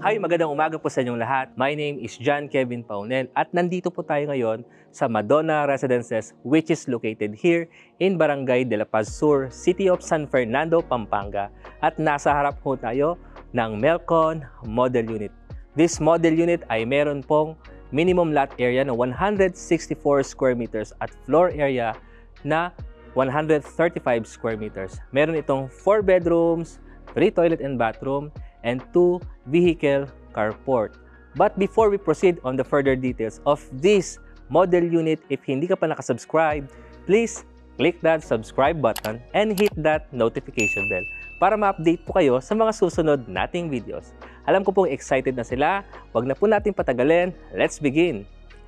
Hi, magandang umaga po sa inyong lahat. My name is John Kevin Paunel at nandito po tayo ngayon sa Madonna Residences which is located here in Barangay de la Paz Sur, City of San Fernando, Pampanga. At nasa harap po tayo ng Melcon Model Unit. This model unit ay meron pong minimum lot area na 164 square meters at floor area na 135 square meters. Meron itong 4 bedrooms, 3 toilet and bathroom, and 2 vehicle carport. But before we proceed on the further details of this model unit, if hindi ka pa nakasubscribe, please click that subscribe button and hit that notification bell para ma-update po kayo sa mga susunod nating videos. Alam ko pong excited na sila. Huwag na po natin patagalin. Let's begin!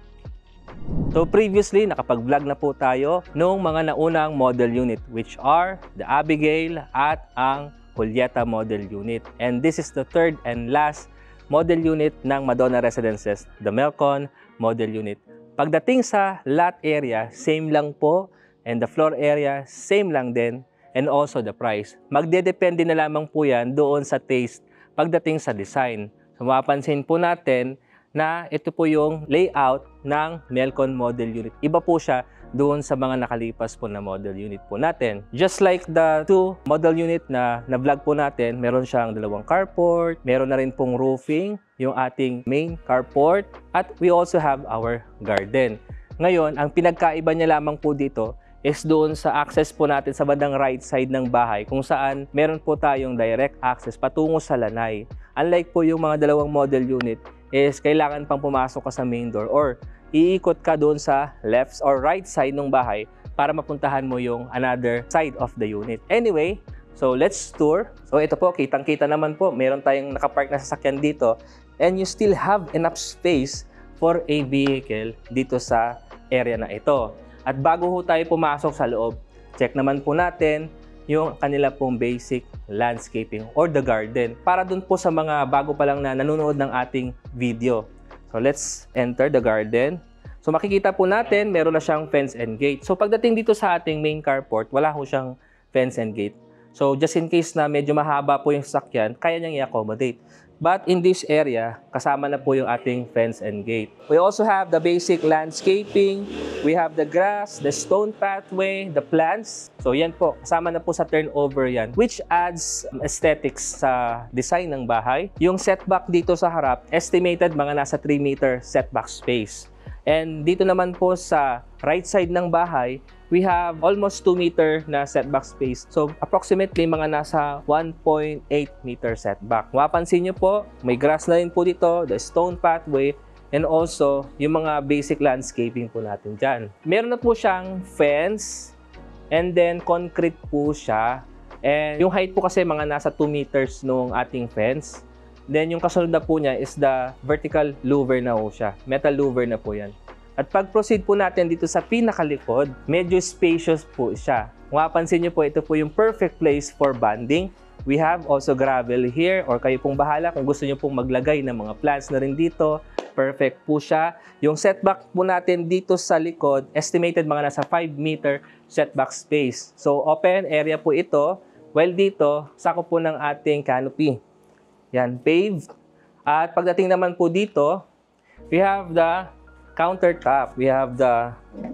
So previously, nakapag-vlog na po tayo noong mga naunang model unit which are the Abigail at ang Julieta model unit. And this is the third and last model unit ng Madonna Residences, the Melcon model unit. Pagdating sa lot area, same lang po, and the floor area, same lang din, and also the price. Magdedepende na lamang po yan doon sa taste pagdating sa design. So mapapansin po natin na ito po yung layout ng Melcon model unit. Iba po siya doon sa mga nakalipas po na model unit po natin. Just like the 2 model unit na vlog po natin, meron siyang 2 carport, meron na rin pong roofing, yung ating main carport, at we also have our garden. Ngayon, ang pinagkaiba niya lamang po dito is doon sa access po natin sa bandang right side ng bahay kung saan meron po tayong direct access patungo sa lanay. Unlike po yung mga 2 model unit is kailangan pang pumasok ka sa main door or iikot ka doon sa left or right side ng bahay para mapuntahan mo yung another side of the unit. Anyway, so let's tour. So ito po, kitang-kita naman po, meron tayong nakapark na sasakyan dito and you still have enough space for a vehicle dito sa area na ito. At bago ho tayo pumasok sa loob, check naman po natin yung kanila pong basic landscaping or the garden para dun po sa mga bago pa lang na nanonood ng ating video. So let's enter the garden. So makikita po natin, meron na siyang fence and gate. So pagdating dito sa ating main carport, wala ho siyang fence and gate. So just in case na medyo mahaba po yung sasakyan, kaya niyang i-accommodate. But in this area, kasama na po yung ating fence and gate. We also have the basic landscaping. We have the grass, the stone pathway, the plants. So yan po, kasama na po sa turnover yan, which adds aesthetics sa design ng bahay. Yung setback dito sa harap, estimated mga nasa 3 meter setback space. And dito naman po sa right side ng bahay, we have almost 2 meter na setback space. So approximately mga nasa 1.8 meter setback. Mapapansin nyo po, may grass na rin po dito, the stone pathway, and also yung mga basic landscaping po natin dyan. Meron na po siyang fence, and then concrete po siya. And yung height po kasi mga nasa 2 meters nung ating fence. Then yung kasunod na po niya is the vertical louver na po siya. Metal louver na po yan. At pag-proceed po natin dito sa pinakalikod, medyo spacious po siya. Mapapansin niyo po, ito po yung perfect place for bonding. We have also gravel here or kayo pong bahala kung gusto niyo pong maglagay ng mga plants na rin dito. Perfect po siya. Yung setback po natin dito sa likod, estimated mga nasa 5 meter setback space. So open area po ito. While dito, sakop po ng ating canopy. Yan, paved. At pagdating naman po dito, we have the countertop. We have the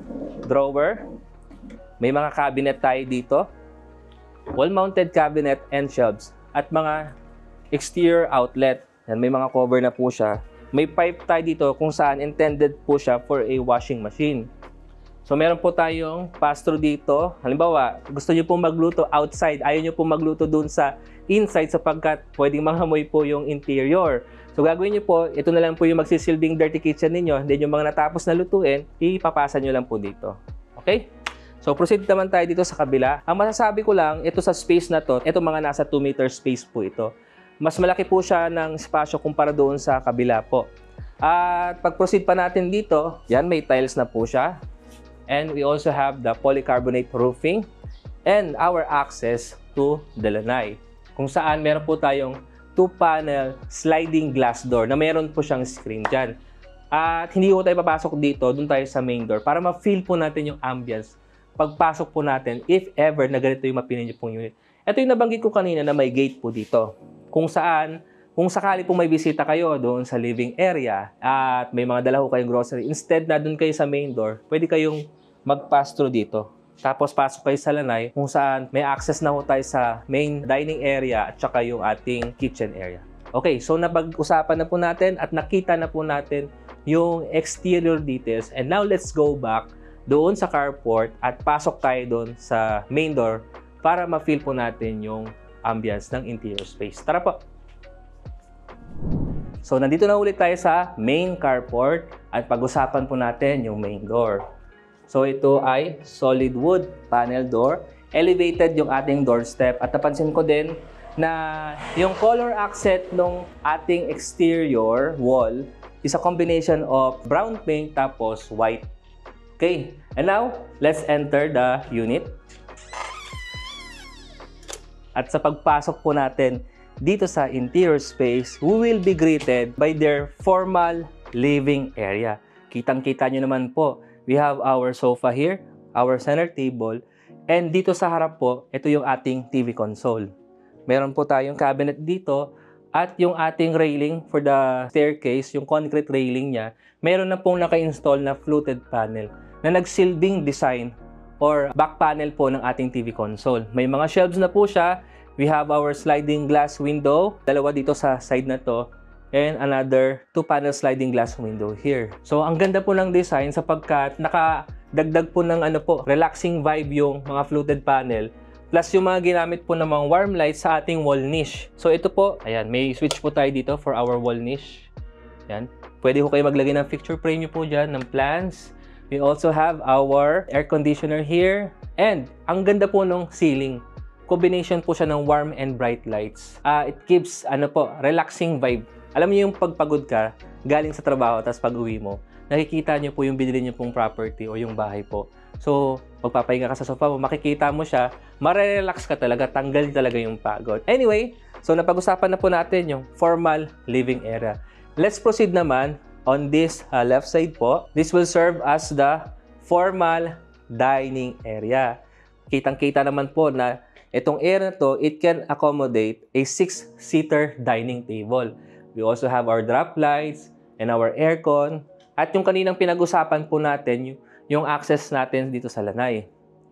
drawer. May mga cabinet tayo dito. Wall-mounted cabinet and shelves. At mga exterior outlet. Yan, may mga cover na po siya. May pipe tayo dito kung saan intended po siya for a washing machine. So meron po tayong pass-through dito. Halimbawa, gusto niyo pong magluto outside. Ayaw niyo pong magluto dun sa inside sapagkat pwedeng manghamoy po yung interior. So gagawin niyo po, ito na lang po yung magsisilbing dirty kitchen ninyo. Then yung mga natapos na lutuin, ipapasa niyo lang po dito. Okay? So proceed naman tayo dito sa kabila. Ang masasabi ko lang, ito sa space na to, ito mga nasa 2 meter space po ito. Mas malaki po siya ng espasyo kumpara doon sa kabila po. At pag-proceed pa natin dito, yan may tiles na po siya. And we also have the polycarbonate roofing and our access to the lanay. Kung saan meron po tayong 2-panel sliding glass door na meron po siyang screen dyan. At hindi po tayo papasok dito, dun tayo sa main door para ma-feel po natin yung ambience pagpasok po natin if ever na ganito yung mapili niyo pong unit. Ito yung nabanggit ko kanina na may gate po dito. Kung saan kung sakali po may bisita kayo doon sa living area at may mga dala ho kayong grocery, instead na doon kayo sa main door, pwede kayong mag-pass through dito. Tapos pasok kayo sa lanay kung saan may access na ho tayo sa main dining area at saka yung ating kitchen area. Okay, so napag-usapan na po natin at nakita na po natin yung exterior details. And now let's go back doon sa carport at pasok tayo doon sa main door para ma-feel po natin yung ambience ng interior space. Tara po! So, nandito na ulit tayo sa main carport at pag-usapan po natin yung main door. So, ito ay solid wood panel door. Elevated yung ating doorstep at napansin ko din na yung color accent ng ating exterior wall is a combination of brown paint tapos white. Okay, and now, let's enter the unit. At sa pagpasok po natin dito sa interior space, we will be greeted by their formal living area. Kitang-kita nyo naman po, we have our sofa here, our center table, and dito sa harap po, ito yung ating TV console. Meron po tayong cabinet dito, at yung ating railing for the staircase, yung concrete railing niya, meron na pong naka-install na fluted panel na nagsilbing design or back panel po ng ating TV console. May mga shelves na po siya. We have our sliding glass window, dalawa dito sa side na to, and another 2-panel sliding glass window here. So, ang ganda po ng design sapagkat nakadagdag po ng relaxing vibe yung mga fluted panel, plus yung mga ginamit po ng mga warm lights sa ating wall niche. So, ito po, ayan, may switch po tayo dito for our wall niche. Ayan. Pwede ko kayo maglagay ng picture frame nyo po dyan, ng plants. We also have our air conditioner here. And, ang ganda po ng ceiling. Combination po siya ng warm and bright lights. It gives relaxing vibe. Alam niyo yung pagpagod ka, galing sa trabaho, tapos pag uwi mo, nakikita niyo po yung binili niyo pong property o yung bahay po. So, magpapahinga ka sa sofa mo, makikita mo siya, marerelax ka talaga, tanggal talaga yung pagod. Anyway, so napag-usapan na po natin yung formal living area. Let's proceed naman on this left side po. This will serve as the formal dining area. Kitang-kita naman po na itong area na to, it can accommodate a 6-seater dining table. We also have our drop lights and our aircon. At yung kaninang pinag-usapan po natin, yung access natin dito sa lanay.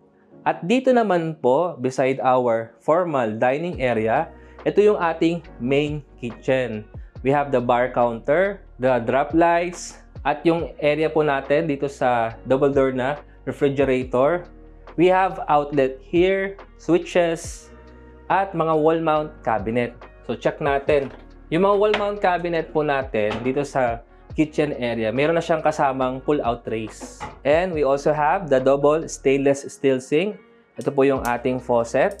At dito naman po, beside our formal dining area, ito yung ating main kitchen. We have the bar counter, the drop lights, at yung area po natin dito sa double door na refrigerator. We have outlet here, switches, at mga wall mount cabinet. So check natin. Yung mga wall mount cabinet po natin dito sa kitchen area, meron na siyang kasamang pull-out trays. And we also have the double stainless steel sink. Ito po yung ating faucet.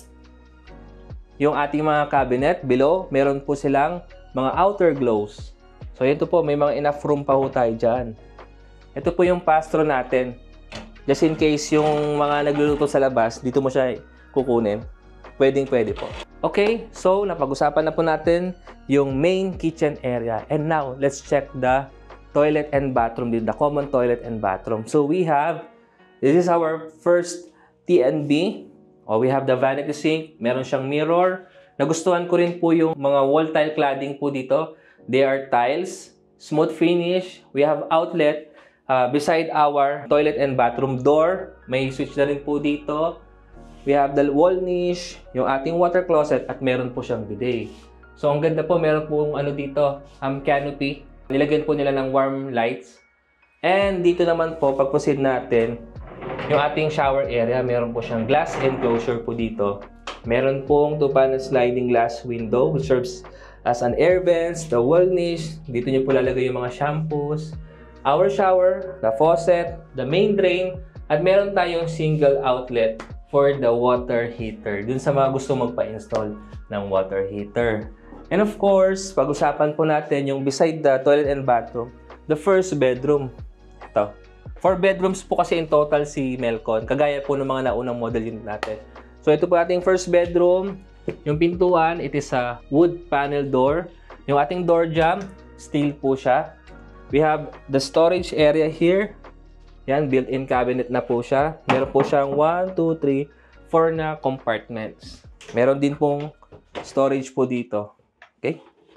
Yung ating mga cabinet below, meron po silang mga outer glows. So ito po, may mga enough room pa po tayo dyan. Ito po yung pastro natin. Just in case yung mga nagluluto sa labas, dito mo siya kukunin. Pwedeng-pwede po. Okay, so napag-usapan na po natin yung main kitchen area. And now, let's check the toilet and bathroom, the common toilet and bathroom. So we have, this is our first TNB. We have the vanity sink. Meron siyang mirror. Nagustuhan ko rin po yung mga wall tile cladding po dito. They are tiles, smooth finish. We have outlet. Beside our toilet and bathroom door, may switch na rin po dito. We have the wall niche, yung ating water closet, at meron po siyang bidet. So, ang ganda po, meron pong dito, canopy. Nilagyan po nila ng warm lights. And dito naman po, pag-proceed natin, yung ating shower area, meron po siyang glass enclosure po dito. Meron pong 2-panel sliding glass window, which serves as an air vents, the wall niche. Dito nyo po lalagay yung mga shampoos. Our shower, the faucet, the main drain, at meron tayong single outlet for the water heater. Dun sa mga gusto magpa-install ng water heater. And of course, pag-usapan po natin yung beside the toilet and bathroom, the first bedroom. Ito. 4 bedrooms po kasi in total si Melcon, kagaya po ng mga naunang model unit natin. So ito po ating first bedroom. Yung pintuan, it is a wood panel door. Yung ating door jamb, steel po siya. We have the storage area here. Yan, built-in cabinet na po siya. Meron po siyang 1, 2, 3, 4 na compartments. Meron din pong storage po dito. Okay?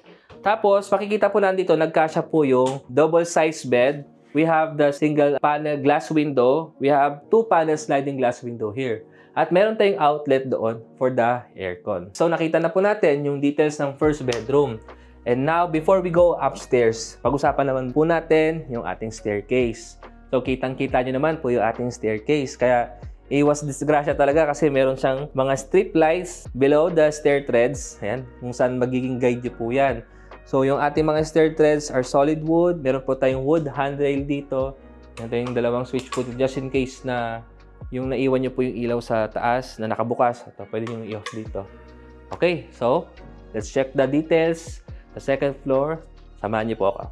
Tapos, makikita po nandito, nagkasya po yung double size bed. We have the single panel glass window. We have 2 panel sliding glass window here. At meron tayong outlet doon for the aircon. So, nakita na po natin yung details ng first bedroom. And now, before we go upstairs, pag-usapan naman po natin yung ating staircase. So, kitang-kita nyo naman po yung ating staircase. Kaya, iwas disgrasya talaga kasi meron siyang mga strip lights below the stair treads. Ayan, kung saan magiging guide nyo po yan. So, yung ating mga stair treads are solid wood. Meron po tayong wood handrail dito. Meron tayong dalawang switch po just in case na yung naiwan nyo po yung ilaw sa taas na nakabukas. Ito, pwede nyo i-off dito. Okay, so, let's check the details. The second floor, samahan nyo po ako.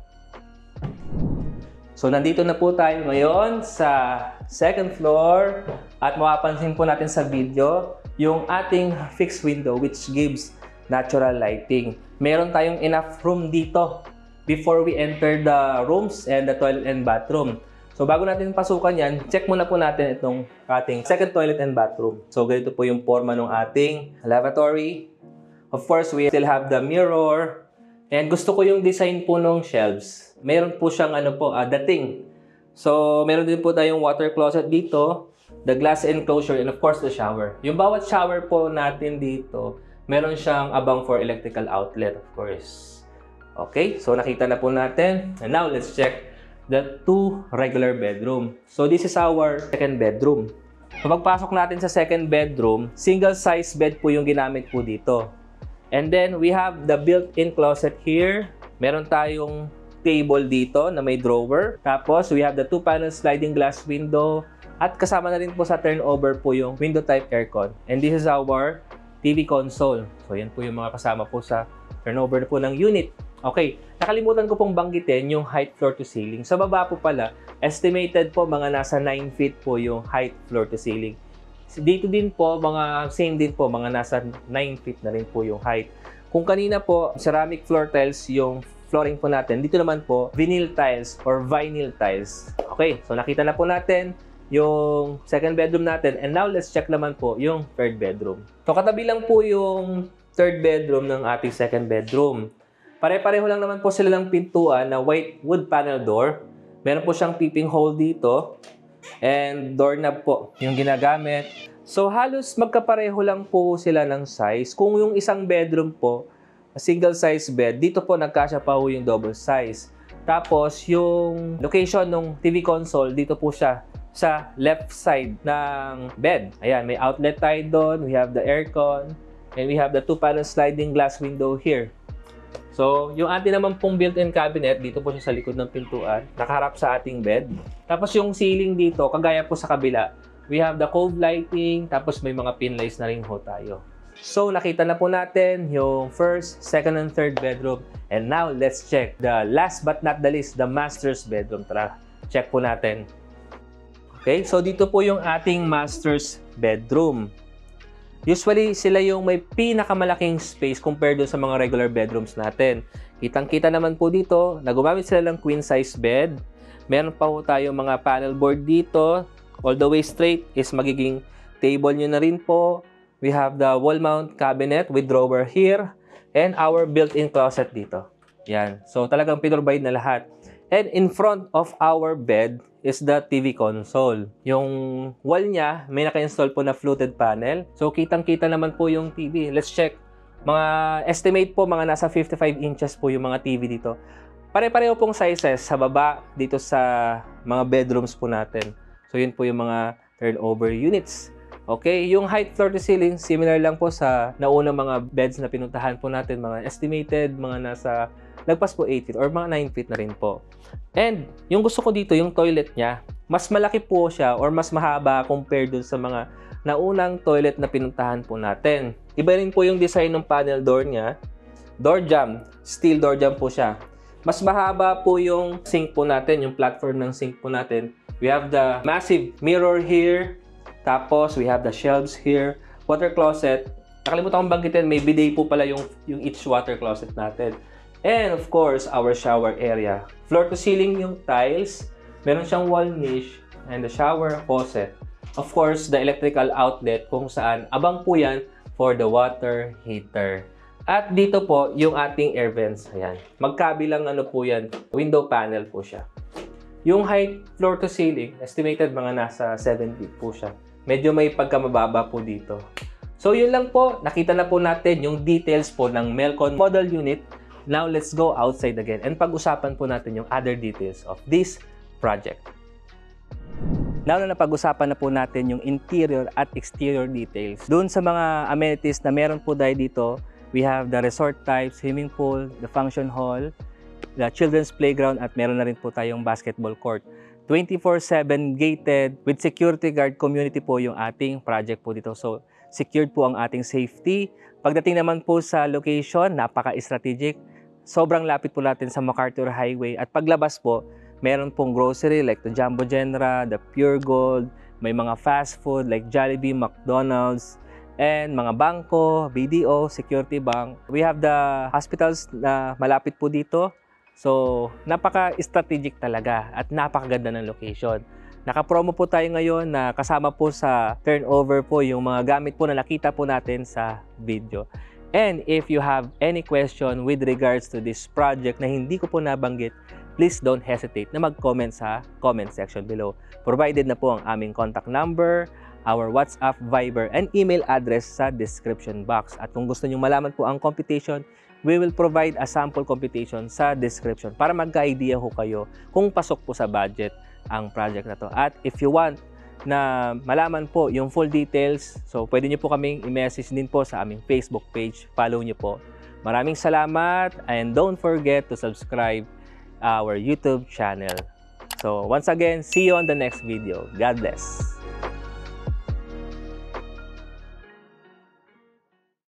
So, nandito na po tayo ngayon sa second floor at mapapansin po natin sa video yung ating fixed window which gives natural lighting. Meron tayong enough room dito before we enter the rooms and the toilet and bathroom. So, bago natin pasukan yan, check muna po natin itong ating second toilet and bathroom. So, ganito po yung forma ng ating lavatory. Of course, we still have the mirror. And gusto ko yung design po ng shelves. Meron po siyang dating. So, meron din po tayong water closet dito, the glass enclosure, and of course, the shower. Yung bawat shower po natin dito, meron siyang abang for electrical outlet, of course. Okay, so nakita na po natin. And now, let's check the 2 regular bedroom. So, this is our second bedroom. So, pagpasok natin sa second bedroom, single size bed po yung ginamit po dito. And then, we have the built-in closet here. Meron tayong table dito na may drawer. Tapos, we have the 2-panel sliding glass window. At kasama na rin po sa turnover po yung window type aircon. And this is our TV console. So, yan po yung mga kasama po sa turnover po ng unit. Okay, nakalimutan ko pong banggitin yung height floor to ceiling. Sa baba po pala, estimated po mga nasa 9 feet po yung height floor to ceiling. Dito din po, same din po, mga nasa 9 feet na rin po yung height. Kung kanina po, ceramic floor tiles yung flooring po natin, dito naman po, vinyl tiles or vinyl tiles. Okay, so nakita na po natin yung second bedroom natin. And now, let's check naman po yung third bedroom. So, katabi lang po yung third bedroom ng ating second bedroom. Pare-pareho lang naman po sila ng pintuan na white wood panel door. Meron po siyang peeping hole dito. And doorknob po yung ginagamit. So, halos magkapareho lang po sila ng size. Kung yung isang bedroom po, single size bed, dito po nagkasya pa po yung double size. Tapos, yung location ng TV console, dito po siya sa left side ng bed. Ayan, may outlet tayo doon. We have the aircon. And we have the 2-panel sliding glass window here. So, yung ating naman pong built-in cabinet, dito po siya sa likod ng pintuan, nakaharap sa ating bed. Tapos yung ceiling dito, kagaya po sa kabila, we have the cove lighting, tapos may mga pin lights na rin ho tayo. So, nakita na po natin yung first, second, and third bedroom. And now, let's check the last but not the least, the master's bedroom. Tara, check po natin. Okay, so dito po yung ating master's bedroom. Usually, sila yung may pinakamalaking space compared sa mga regular bedrooms natin. Kitang-kita naman po dito na gumamit sila ng queen size bed. Meron pa po tayo mga panel board dito. All the way straight is magiging table nyo na rin po. We have the wall mount cabinet with drawer here. And our built-in closet dito. Yan. So, talagang pinrovide na lahat. And in front of our bed is the TV console. Yung wall niya, may naka-install po na fluted panel. So, kitang-kita naman po yung TV. Let's check. Mga estimate po, mga nasa 55 inches po yung mga TV dito. Pare-pareho pong sizes sa baba dito sa mga bedrooms po natin. So, yun po yung mga turnover units. Okay, yung height floor to ceiling, similar lang po sa naunang mga beds na pinuntahan po natin. Mga estimated, mga nasa lagpas po 8 feet or mga 9 feet na rin po. And yung gusto ko dito, yung toilet niya, mas malaki po siya or mas mahaba compared dun sa mga naunang toilet na pinuntahan po natin. Iba rin po yung design ng panel door niya. Door jamb, steel door jamb po siya. Mas mahaba po yung sink po natin, yung platform ng sink po natin. We have the massive mirror here. Tapos, we have the shelves here. Water closet. Nakalimutan kong banggitin, may bidet po pala yung each water closet natin. And of course, our shower area. Floor to ceiling yung tiles. Meron siyang wall niche and the shower faucet. Of course, the electrical outlet kung saan abang po yan for the water heater. At dito po, yung ating air vents. Ayan. Magkabilang ano po yan, window panel po siya. Yung height floor to ceiling, estimated mga nasa 7 feet po siya. Medyo may pagkamababa po dito. So yun lang po, nakita na po natin yung details po ng Melcon model unit. Now let's go outside again and pag-usapan po natin yung other details of this project. Now na napag-usapan na po natin yung interior at exterior details. Doon sa mga amenities na meron po dito, we have the resort type, swimming pool, the function hall, the children's playground, at meron na rin po tayong basketball court. 24/7 gated with security guard community po yung ating project po dito. So, secured po ang ating safety. Pagdating naman po sa location, napaka-strategic. Sobrang lapit po natin sa MacArthur Highway. At paglabas po, meron pong grocery like the Jumbo Genera, the Pure Gold, may mga fast food like Jollibee, McDonald's, and mga bangko, BDO, Security Bank. We have the hospitals na malapit po dito. So, napaka-strategic talaga at napakaganda ng location. Naka-promo po tayo ngayon na kasama po sa turnover po yung mga gamit po na nakita po natin sa video. And if you have any question with regards to this project na hindi ko po nabanggit, please don't hesitate na mag-comment sa comment section below. Provided na po ang aming contact number, our WhatsApp, Viber, and email address sa description box. At kung gusto nyo malaman po ang computation, we will provide a sample computation sa description para magka-idea ho kayo kung pasok po sa budget ang project na to. At if you want na malaman po yung full details, so pwede nyo po kaming i-message din po sa aming Facebook page. Follow nyo po. Maraming salamat and don't forget to subscribe our YouTube channel. So once again, see you on the next video. God bless.